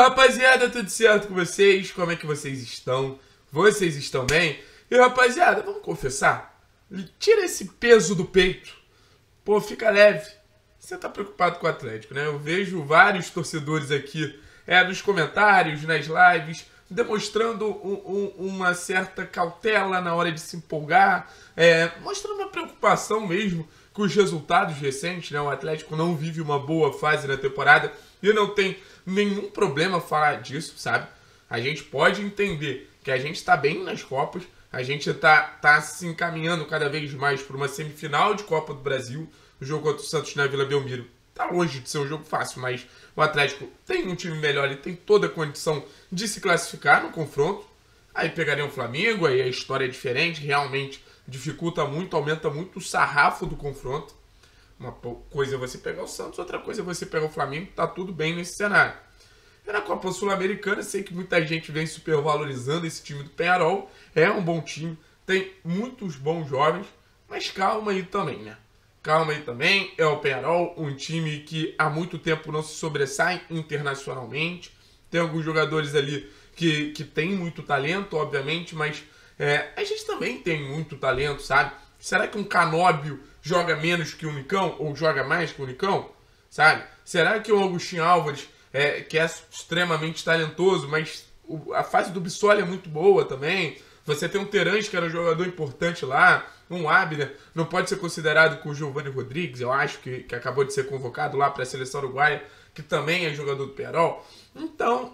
Rapaziada, tudo certo com vocês? Como é que vocês estão? Vocês estão bem? E rapaziada, vamos confessar? Tira esse peso do peito. Pô, fica leve. Você tá preocupado com o Atlético, né? Eu vejo vários torcedores aqui nos comentários, nas lives, demonstrando uma certa cautela na hora de se empolgar, mostrando uma preocupação mesmo com os resultados recentes, né? O Atlético não vive uma boa fase na temporada e não tem nenhum problema falar disso, sabe? A gente pode entender que a gente tá bem nas Copas, a gente tá se encaminhando cada vez mais para uma semifinal de Copa do Brasil. O jogo contra o Santos na Vila Belmiro tá longe de ser um jogo fácil, mas o Atlético tem um time melhor e tem toda a condição de se classificar no confronto. Aí pegaria o Flamengo, aí a história é diferente, realmente dificulta muito, aumenta muito o sarrafo do confronto. Uma coisa é você pegar o Santos, outra coisa é você pegar o Flamengo, tá tudo bem nesse cenário. E na Copa Sul-Americana, sei que muita gente vem supervalorizando esse time do Peñarol, é um bom time, tem muitos bons jovens, mas calma aí também, né? Calma aí também, é o Peñarol, um time que há muito tempo não se sobressai internacionalmente, tem alguns jogadores ali que tem muito talento, obviamente, mas a gente também tem muito talento, sabe? Será que um Canóbio joga menos que o Nicão ou joga mais que o Nicão, sabe? Será que o Agustín Álvares, que é extremamente talentoso, mas a fase do Bissoli é muito boa também? Você tem um Terãs, que era um jogador importante lá, um Abner, não pode ser considerado com o Giovanni Rodrigues, eu acho que acabou de ser convocado lá para a seleção uruguaia, que também é jogador do Peñarol. Então,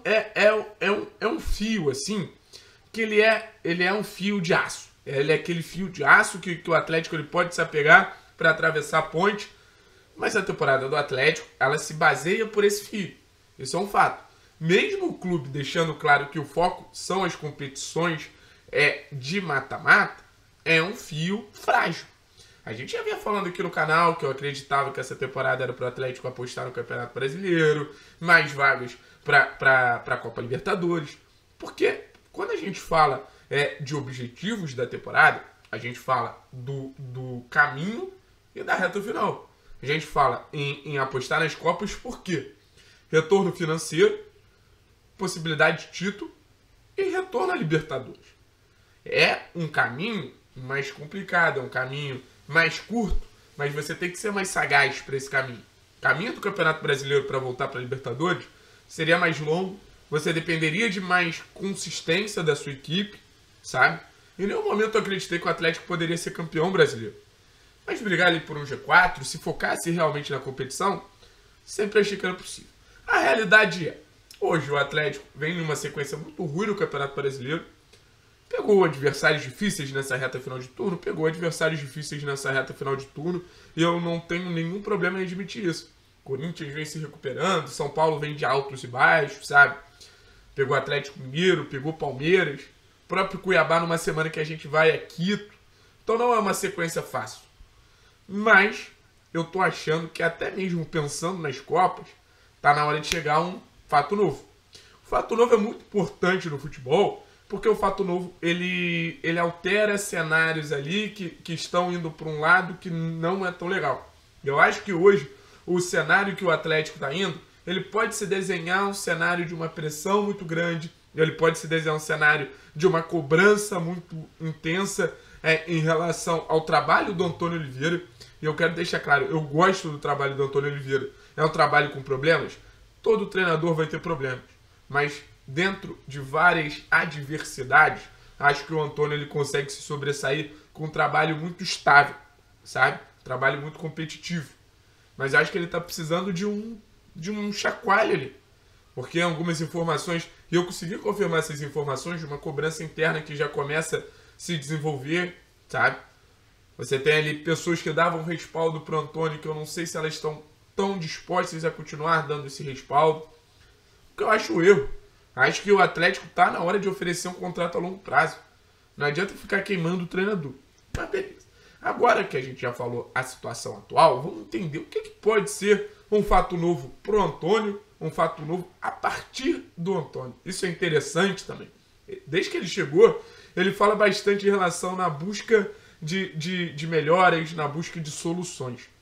é um fio, assim, que ele é um fio de aço. Ele é aquele fio de aço que o Atlético ele pode se apegar para atravessar a ponte, mas a temporada do Atlético, ela se baseia por esse fio. Isso é um fato. Mesmo o clube deixando claro que o foco são as competições de mata-mata, é um fio frágil. A gente já vinha falando aqui no canal que eu acreditava que essa temporada era para o Atlético apostar no Campeonato Brasileiro, mais vagas para a Copa Libertadores. Porque quando a gente fala de objetivos da temporada, a gente fala do caminho e da reta final. A gente fala em apostar nas Copas por quê? Retorno financeiro, possibilidade de título e retorno à Libertadores. É um caminho mais complicado, é um caminho mais curto, mas você tem que ser mais sagaz para esse caminho. O caminho do Campeonato Brasileiro para voltar para a Libertadores seria mais longo, você dependeria de mais consistência da sua equipe, sabe? Em nenhum momento eu acreditei que o Atlético poderia ser campeão brasileiro. Mas brigar ali por um G4, se focasse realmente na competição, sempre achei que era possível. A realidade hoje o Atlético vem numa sequência muito ruim no Campeonato Brasileiro, pegou adversários difíceis nessa reta final de turno, e eu não tenho nenhum problema em admitir isso. Corinthians vem se recuperando, São Paulo vem de altos e baixos, sabe? Pegou Atlético Mineiro, pegou Palmeiras, próprio Cuiabá numa semana que a gente vai a Quito. Então não é uma sequência fácil. Mas eu tô achando que até mesmo pensando nas Copas, tá na hora de chegar um fato novo. O fato novo é muito importante no futebol, porque o fato novo ele altera cenários ali que estão indo para um lado que não é tão legal. Eu acho que hoje o cenário que o Atlético está indo, ele pode se desenhar um cenário de uma pressão muito grande, ele pode se desenhar um cenário de uma cobrança muito intensa em relação ao trabalho do Antônio Oliveira. E eu quero deixar claro, eu gosto do trabalho do Antônio Oliveira. É um trabalho com problemas? Todo treinador vai ter problemas. Mas dentro de várias adversidades, acho que o Antônio ele consegue se sobressair com um trabalho muito estável, sabe? Um trabalho muito competitivo. Mas acho que ele está precisando de um chacoalho ali. Porque algumas informações, e eu consegui confirmar essas informações, de uma cobrança interna que já começa a se desenvolver, sabe? Você tem ali pessoas que davam respaldo para o Antônio, que eu não sei se elas estão tão dispostas a continuar dando esse respaldo. O que eu acho um erro. Acho que o Atlético está na hora de oferecer um contrato a longo prazo. Não adianta ficar queimando o treinador. Mas beleza. Agora que a gente já falou a situação atual, vamos entender o que pode ser um fato novo pro Antônio, um fato novo a partir do Antônio. Isso é interessante também. Desde que ele chegou, ele fala bastante em relação na busca de melhoras, na busca de soluções.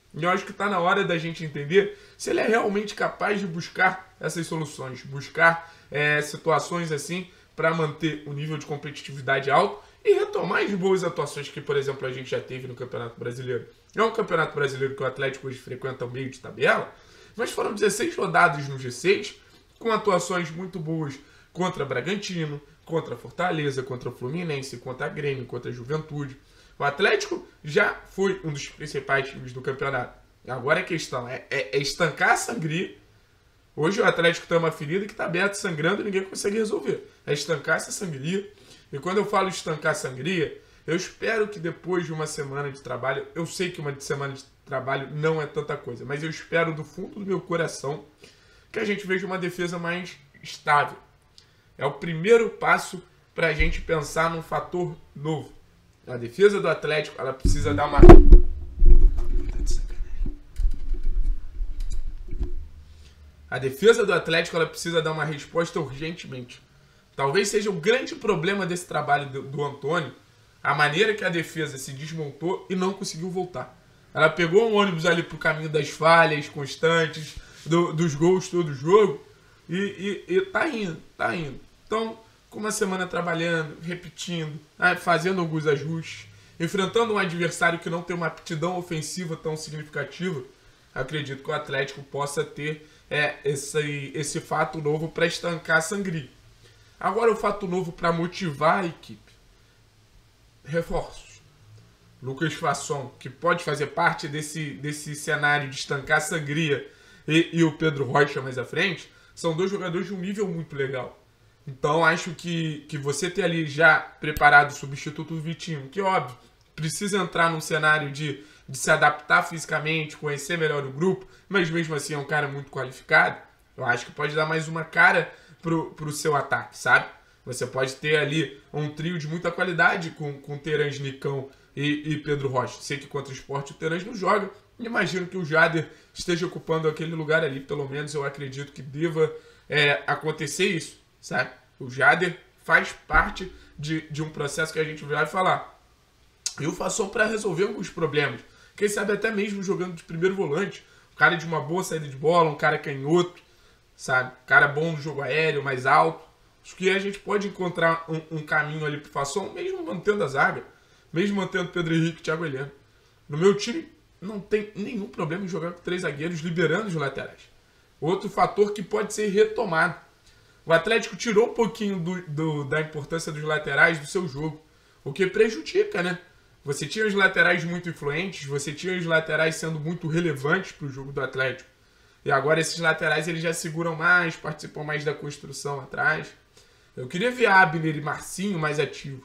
E eu acho que está na hora da gente entender se ele é realmente capaz de buscar essas soluções, buscar situações assim para manter o nível de competitividade alto e retomar as boas atuações que, por exemplo, a gente já teve no Campeonato Brasileiro. É um Campeonato Brasileiro que o Atlético hoje frequenta o meio de tabela, mas foram 16 rodadas no G6, com atuações muito boas contra Bragantino, contra Fortaleza, contra Fluminense, contra Grêmio, contra Juventude. O Atlético já foi um dos principais times do campeonato. Agora a questão é estancar a sangria. Hoje o Atlético tem uma ferida que está aberta, sangrando e ninguém consegue resolver. É estancar essa sangria. E quando eu falo estancar a sangria, eu espero que depois de uma semana de trabalho, eu sei que uma semana de trabalho não é tanta coisa, mas eu espero do fundo do meu coração que a gente veja uma defesa mais estável. É o primeiro passo para a gente pensar num fator novo. A defesa do Atlético, ela precisa dar uma... A defesa do Atlético, ela precisa dar uma resposta urgentemente. Talvez seja o grande problema desse trabalho do Antônio, a maneira que a defesa se desmontou e não conseguiu voltar. Ela pegou um ônibus ali pro caminho das falhas constantes, dos gols todo o jogo, e tá indo. Então, com uma semana trabalhando, repetindo, fazendo alguns ajustes, enfrentando um adversário que não tem uma aptidão ofensiva tão significativa, acredito que o Atlético possa ter esse fato novo para estancar a sangria. Agora o fato novo para motivar a equipe. Reforços. Lucas Fasson, que pode fazer parte desse cenário de estancar a sangria, e o Pedro Rocha mais à frente, são dois jogadores de um nível muito legal. Então acho que você ter ali já preparado o substituto do Vitinho, que óbvio, precisa entrar num cenário de se adaptar fisicamente, conhecer melhor o grupo, mas mesmo assim é um cara muito qualificado, eu acho que pode dar mais uma cara pro seu ataque, sabe? Você pode ter ali um trio de muita qualidade com Terãs, Nicão e Pedro Rocha. Sei que contra o Sport o Terãs não joga, imagino que o Jader esteja ocupando aquele lugar ali, pelo menos eu acredito que deva acontecer isso, sabe? O Jader faz parte de um processo que a gente vai falar. E o Fasson para resolver alguns problemas. Quem sabe até mesmo jogando de primeiro volante. Um cara de uma boa saída de bola, um cara canhoto, sabe? Um cara bom no jogo aéreo, mais alto. Acho que a gente pode encontrar um caminho ali pro Fasson, mesmo mantendo a zaga. Mesmo mantendo Pedro Henrique e Thiago Heleno. No meu time, não tem nenhum problema em jogar com 3 zagueiros, liberando os laterais. Outro fator que pode ser retomado. O Atlético tirou um pouquinho da importância dos laterais do seu jogo, o que prejudica, né? Você tinha os laterais muito influentes, você tinha os laterais sendo muito relevantes para o jogo do Atlético. E agora esses laterais eles já seguram mais, participam mais da construção atrás. Eu queria ver Abner e Marcinho mais ativos.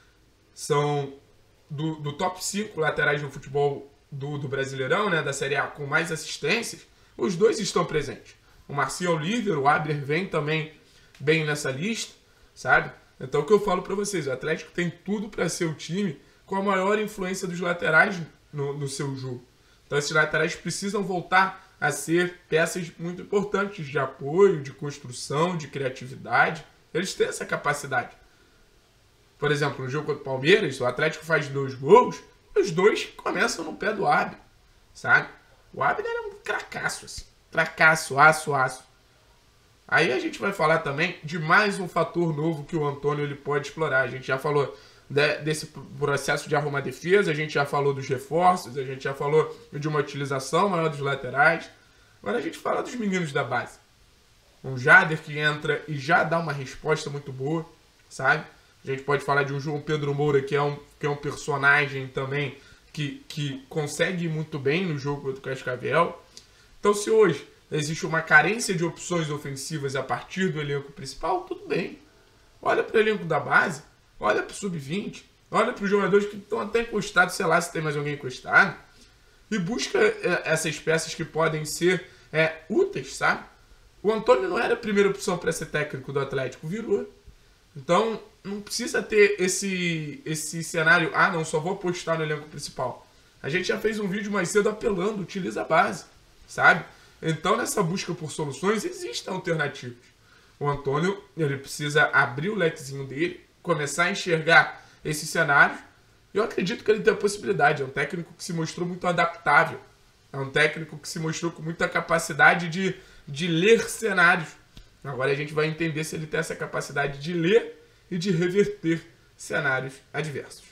São do top 5 laterais no futebol do Brasileirão, né, da Série A, com mais assistências. Os dois estão presentes. O Marcinho é o líder, o Abner vem também bem nessa lista, sabe? Então o que eu falo para vocês, o Atlético tem tudo para ser o time com a maior influência dos laterais no seu jogo. Então esses laterais precisam voltar a ser peças muito importantes de apoio, de construção, de criatividade. Eles têm essa capacidade. Por exemplo, no jogo contra o Palmeiras, o Atlético faz 2 gols, e os 2 começam no pé do Abner, sabe? O Abner é um cracaço, assim. Cracaço, aço. Aí a gente vai falar também de mais um fator novo que o Antônio ele pode explorar. A gente já falou desse processo de arrumar defesa, a gente já falou dos reforços, a gente já falou de uma utilização maior dos laterais. Agora a gente fala dos meninos da base. Um Jader que entra e já dá uma resposta muito boa, sabe? A gente pode falar de um João Pedro Moura, que é um personagem também que consegue ir muito bem no jogo do Cascavel. Então, se hoje existe uma carência de opções ofensivas a partir do elenco principal, tudo bem. Olha para o elenco da base, olha para o sub-20, olha para os jogadores que estão até encostados, sei lá se tem mais alguém encostado, e busca essas peças que podem ser úteis, sabe? O Antônio não era a primeira opção para ser técnico do Atlético, virou. Então, não precisa ter esse cenário, não, só vou apostar no elenco principal. A gente já fez um vídeo mais cedo apelando, utiliza a base, sabe? Então, nessa busca por soluções, existem alternativas. O Antônio, ele precisa abrir o lequezinho dele, começar a enxergar esses cenários. Eu acredito que ele tem a possibilidade. É um técnico que se mostrou muito adaptável, É um técnico que se mostrou com muita capacidade de ler cenários. Agora a gente vai entender se ele tem essa capacidade de ler e de reverter cenários adversos.